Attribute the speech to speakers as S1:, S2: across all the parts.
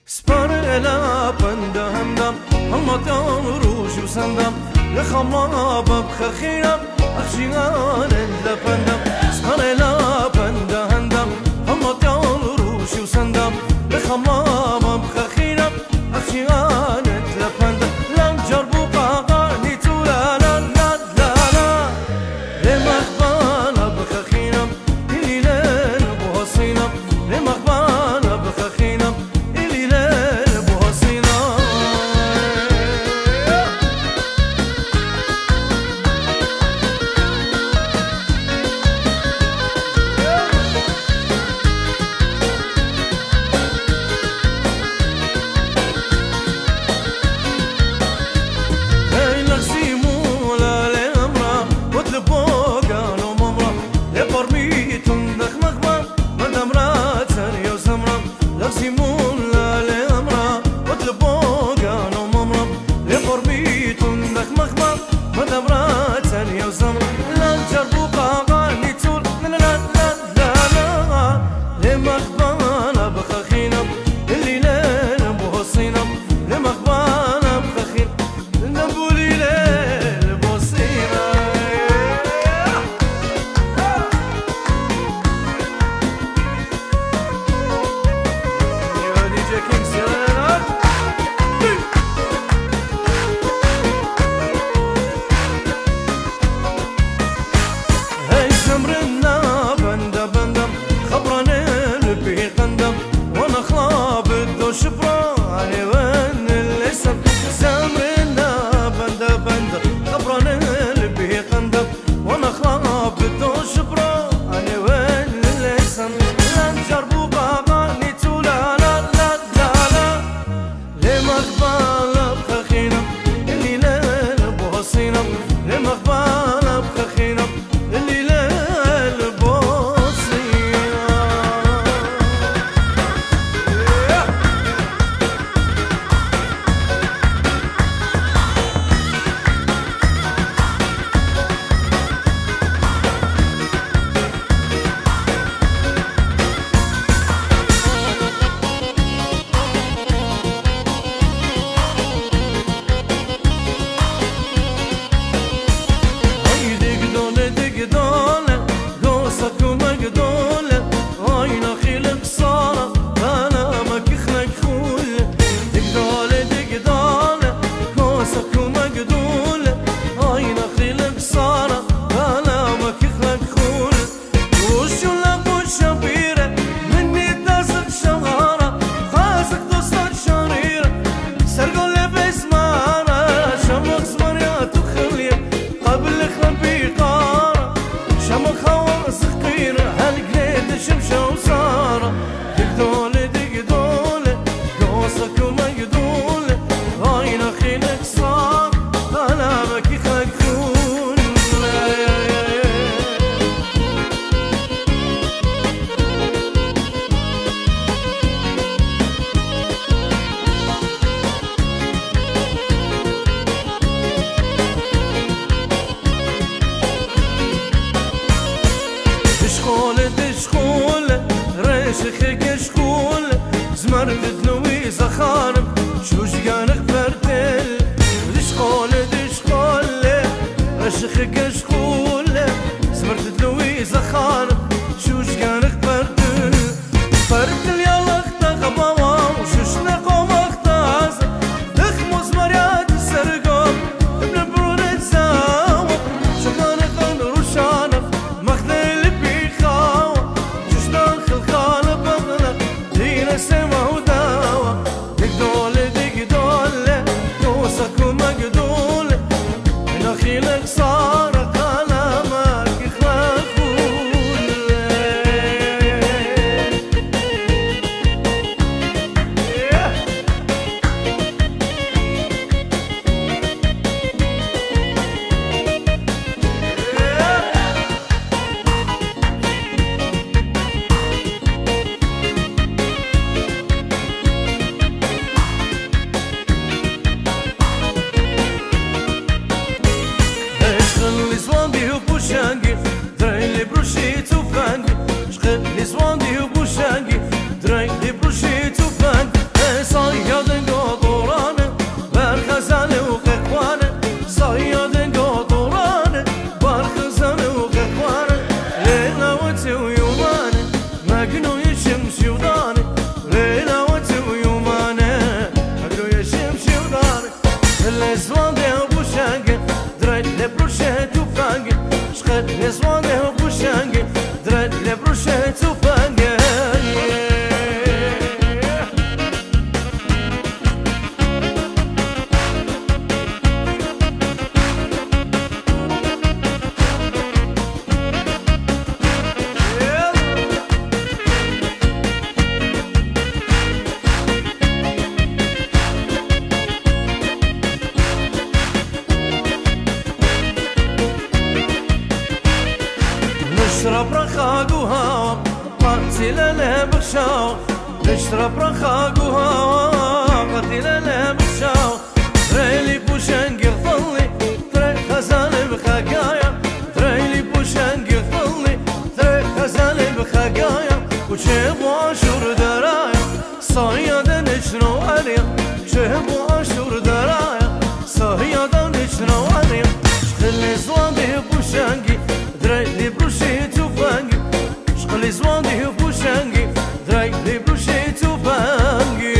S1: سپارلا بنده همدم همتان روش و سندم لخما ببخ خیرم اخشیان لپندم سپارلا بنده همدم همتان روش و سندم لخما ببخ خیرم اخشیان لپندم لم جربو قاقانی تو لا لا لا لا لا لمخبانا بخ خیرم ایلن بوسینم لمخبانا بخ خیرم برخا قوها قتل لمشاو تريلي بوشنقي ظلي تري خزان بخقايا تريلي بوشنقي ظلي تري خزان بخقايا وشيبو عشور درايا صيادا نشنو عليا شيبو عشور درايا صيادا نشنو عليا شخلي زواني بوشنقي تريلي بروشي توفانقي شخلي زواني بوشنقي تريلي بروشي توفانقي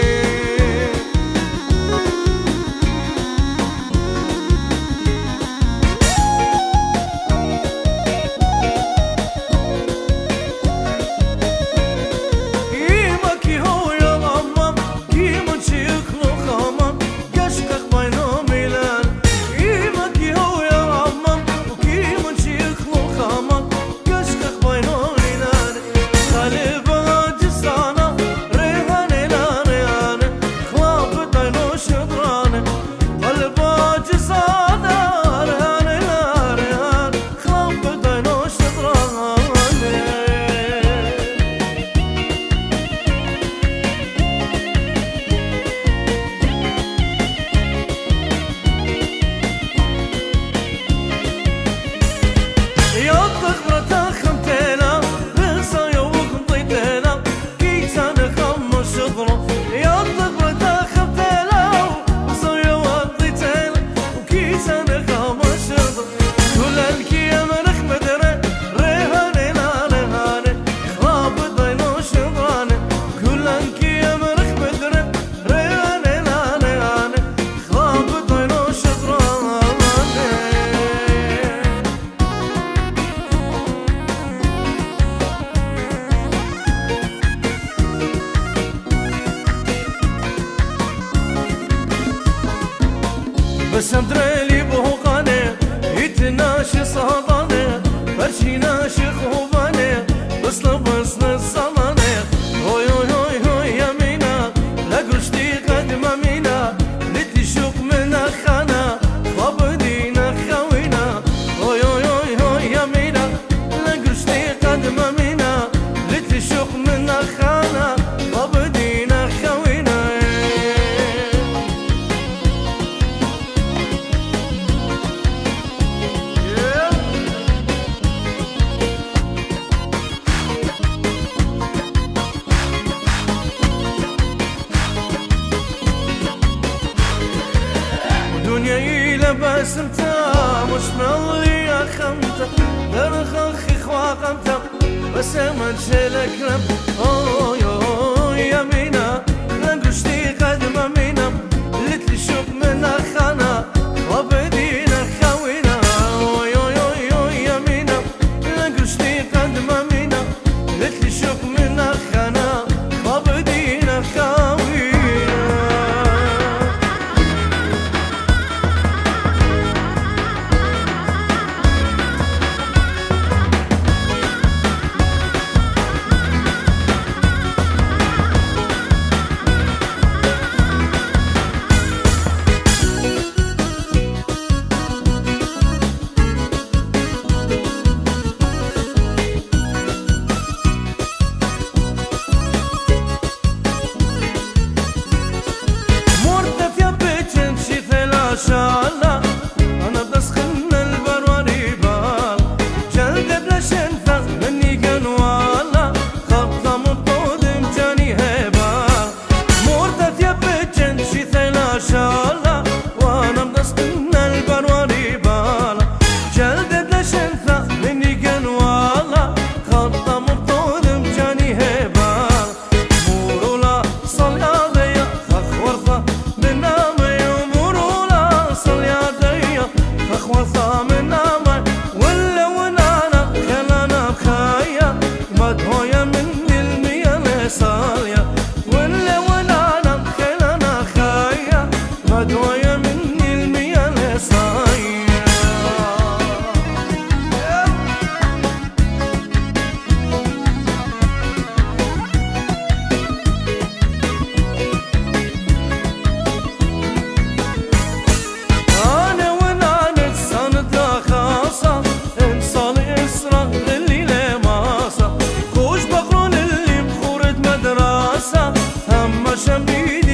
S1: بس ادري بوقانه يتناشي صهبانه برشي ناشي خوبانه بس الصمانه هوي هوي هوي هوي يمينا لا قشتي قدم مينا لتشوق من خانا وابدينا خوينا هوي هوي هوي هوي يمينا لا قشتي قدم مينا لتشوق من خانا وابدينا خوينا دنياي لباس انت مش مالي يا خمته درخخي خواقمته بس ما تشيلك رب اوي اوي يمينا نقشتي قدم مينا لتلي شوق من خانا وبدينا خوينا اوي اوي اوي اوي يمينا نقشتي قدم مينا لتلي شوق من خانا وبدينا خوينا قلبي